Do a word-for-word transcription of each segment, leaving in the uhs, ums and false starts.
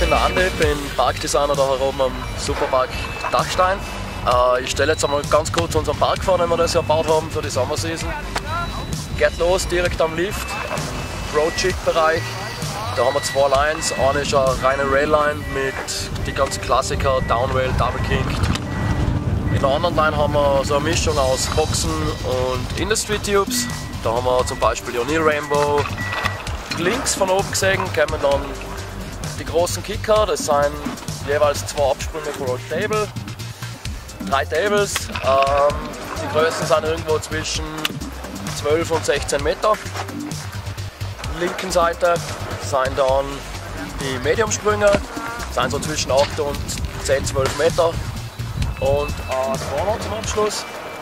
bin der Andi, bin Parkdesigner da herum am Superpark Dachstein. Äh, ich stelle jetzt einmal ganz kurz unseren Park vor, den wir das Jahr gebaut haben für die Sommersaison. Geht los direkt am Lift, am Project-Bereich. Da haben wir zwei Lines. Eine ist eine reine Railline mit die ganzen Klassiker, Downrail, Double Kinked. In der anderen Line haben wir so eine Mischung aus Boxen und Industry Tubes. Da haben wir zum Beispiel die O'Neill Rainbow. Links von oben gesehen kommen dann die großen Kicker. Das sind jeweils zwei Absprünge pro Table. Drei Tables. Ähm, die Größen sind irgendwo zwischen zwölf und sechzehn Meter. Linken Seite sind dann die Medium-Sprünge, sind so zwischen acht und zehn, zwölf Meter. Und ein Corner zum Abschluss.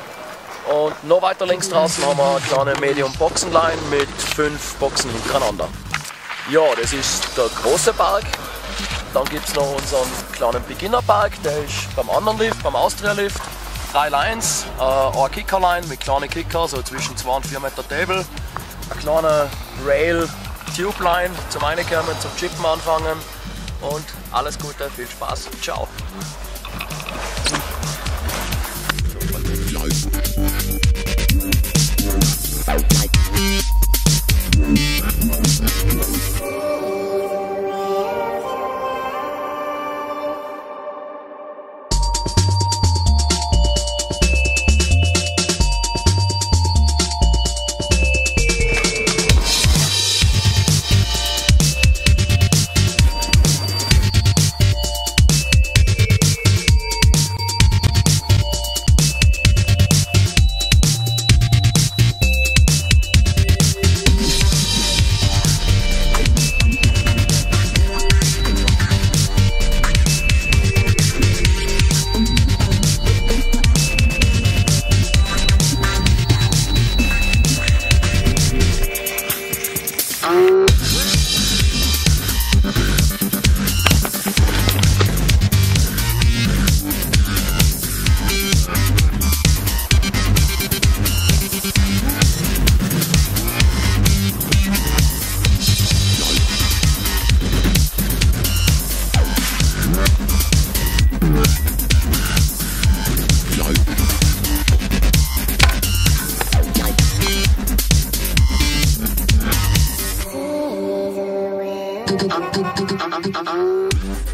Und noch weiter links draußen haben wir eine kleine Medium-Boxenline mit fünf Boxen hintereinander. Ja, das ist der große Park. Dann gibt es noch unseren kleinen Beginner-Park, der ist beim anderen Lift, beim Austria-Lift. Drei Lines, äh, eine Kicker-Line mit kleinen Kicker, so zwischen zwei und vier Meter Table. Eine kleine Rail-Tube-Line zum Reinkommen, zum Chippen anfangen. Und alles Gute, viel Spaß, ciao! Uh, uh, uh, uh, uh.